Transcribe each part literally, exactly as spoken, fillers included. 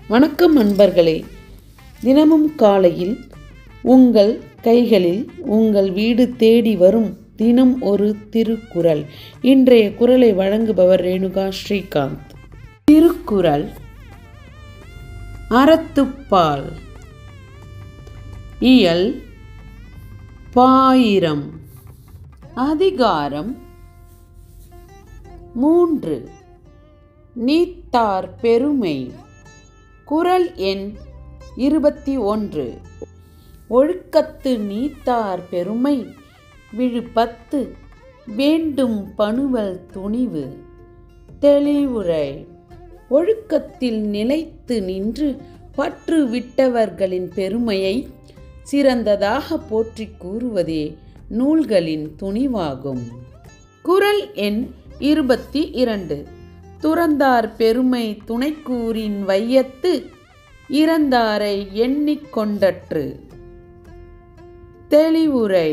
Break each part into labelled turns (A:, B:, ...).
A: வணக்கம் நண்பர்களே. தினமும் காலையில் உங்கள் கைகளில் உங்கள் வீடு தேடி வரும் தினம் ஒரு திருக்குறள். இன்றைய குறளை வழங்குபவர் ரேணுகா ஸ்ரீகாந்த். திருக்குறள் அறத்துப்பால். இயல் பாயிரம். அதிகாரம் மூன்று. நீத்தார் பெருமை. குறள் எண் இருபத்தி ஒன்று. ஒழுக்கத்து நீத்தார் பெருமை விழுப்பத்து வேண்டும் பணுவல் துணிவு. தெளிவுரை. ஒழுக்கத்தில் நிலைத்து நின்று பற்று விட்டவர்களின் பெருமையை சிறந்ததாக போற்றி கூறுவதே நூல்களின் துணிவாகும். குறள் எண் இருபத்தி இரண்டு. துறந்தார் பெருமை துணைக்கூறின் வையத்து இறந்தாரை எண்ணிக்கொண்டற்று. தெளிவுரை.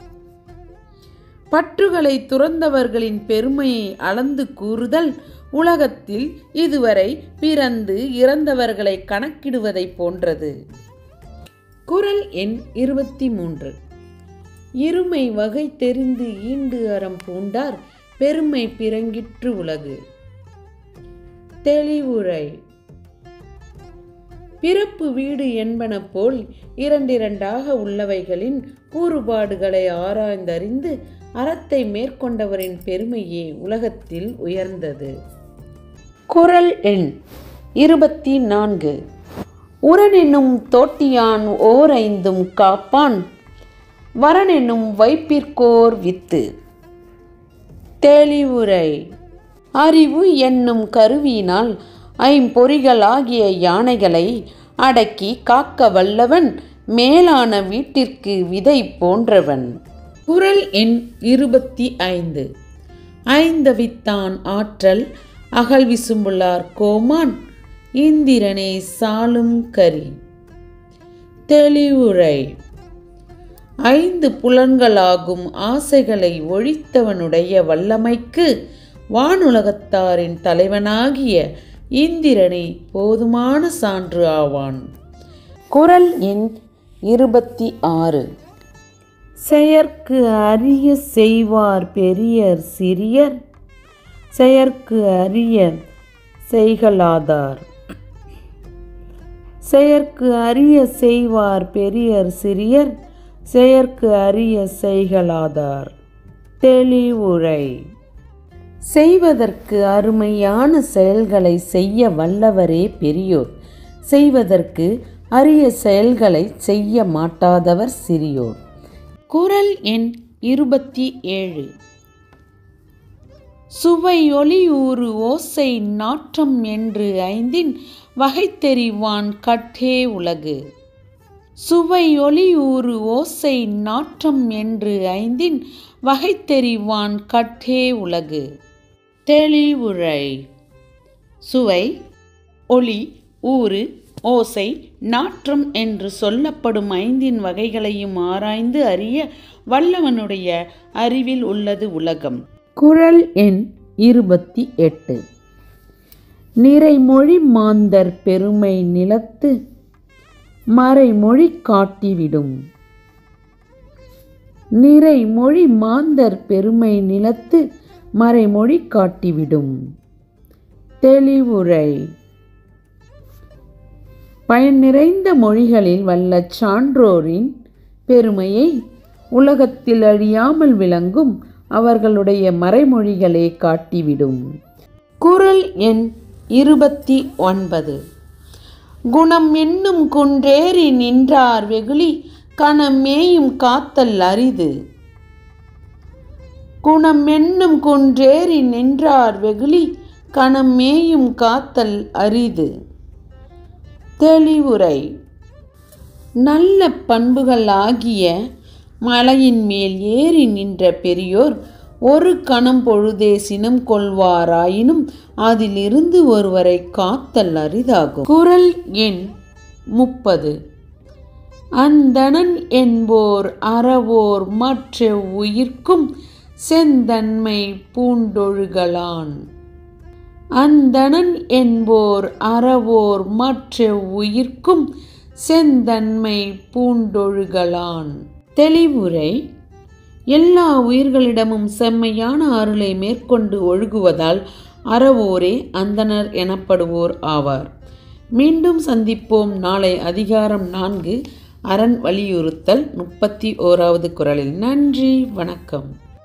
A: பற்றுகளை துறந்தவர்களின் பெருமையை அளந்து கூறுதல் உலகத்தில் இதுவரை பிறந்து இறந்தவர்களை கணக்கிடுவதை போன்றது. குறள் எண் இருபத்தி மூன்று. இருமை வகை தெரிந்து ஈண்டு அறம் பூண்டார் பெருமை பிறங்கிற்று உலகு. தெளிவுரை. பிறப்பு வீடு என்பன போல் இரண்டிரண்டாக உள்ளவைகளின் கூறுபாடுகளை ஆராய்ந்தறிந்து அறத்தை மேற்கொண்டவரின் பெருமையே உலகத்தில் உயர்ந்தது. குறள் எண் இருபத்தி நான்கு. உரனெனும் தோட்டியான் ஓர் ஐந்தும் காப்பான் வரனெனும் வைப்பிற்கோர் வித்து. தெளிவுரை. அறிவு என்னும் கருவியினால் ஐம்பொறிகளாகிய யானைகளை அடக்கி காக்க வல்லவன் மேலான வீட்டிற்கு விதை போன்றவன். குறள் எண் இருபத்தி ஐந்து. ஐந்தவித்தான் ஆற்றல் அகல் விசும்புளார் கோமான் இந்திரனே சாலும் கரி. தெளிவுரை. ஐந்து புலன்களாகும் ஆசைகளை ஒழித்தவனுடைய வல்லமைக்கு வானுலகத்தாரின் தலைவனாகிய இந்திரனே போதுமான சான்று ஆவான். குறள் எண் இருபத்தி ஆறு. செயற்கு அரிய செய்வார் பெரியர் சிறியர் செயற்கு அரிய செய்கலாதார். செயற்கு அரிய செய்வார் பெரியர் சிறியர் செயற்கு அரிய செய்கலாதார். தெளிவுரை. செய்வதற்கு அருமையான செயல்களை செய்ய வல்லவரே பெரியோர். செய்வதற்கு அரிய செயல்களை செய்ய மாட்டாதவர் சிறியோர். குறள் எண் இருபத்தி ஏழு. சுவை ஒளி ஊறு ஓசை நாற்றம் என்று ஐந்தின் வகைத்தெறிவான் கட்டே உலகு. சுவை ஒளி ஊறு ஓசை நாற்றம் என்று ஐந்தின் வகைத்தெறிவான் கட்டே உலகு. தெளிவுரை. சுவை, ஒளி, ஊறு, ஓசை, நாற்றம் என்று சொல்லப்படும் ஐந்தின் வகைகளையும் ஆராய்ந்து அறிய வல்லவனுடைய அறிவில் உள்ளது உலகம். குறள் எண் இருபத்தி எட்டு. நிறைமொழி மாந்தர் பெருமை நிலத்து மறைமொழி காட்டிவிடும். நிறைமொழி மாந்தர் பெருமை நிலத்து மறைமொழி காட்டிவிடும். தெளிவுரை. பயன் நிறைந்த மொழிகளில் வல்ல சான்றோரின் பெருமையை உலகத்தில் அழியாமல் விளங்கும் அவர்களுடைய மறைமொழிகளே காட்டிவிடும். குறள் எண் இருபத்தி ஒன்பது. குணம் என்னும் குன்றேறி நின்றார் வெகுளி கணமேயும் காத்தல் அரிது. குணம் என்னும் குன்றேறி நின்றார் வெகுளி கணமேயும் காத்தல் அரிது. தெளிவுரை. நல்ல பண்புகளாகிய மலையின் மேல் ஏறி நின்ற பெரியோர் ஒரு கணம் பொழுதே சினம் கொள்வாராயினும் அதிலிருந்து ஒருவரை காத்தல் அரிதாகும். குறள் எண் முப்பது. அந்தணன் என்போர் அறவோர் மற்ற உயிர்க்கும் செந்தன்மை பூண்டொழுகலான். அந்தணன் என்போர் அறவோர் மற்ற உயிர்க்கும் செந்தன்மை பூண்டொழுகலான். தெளிவுரை: எல்லா உயிர்களிடமும் செம்மையான அருளை மேற்கொண்டு ஒழுகுவதால் அறவோரே அந்தணர் எனப்படுவோர் ஆவார். மீண்டும் சந்திப்போம். நாளை அதிகாரம் நான்கு அரண் வலியுறுத்தல் முப்பத்தி ஓராவது குறளில். நன்றி, வணக்கம்.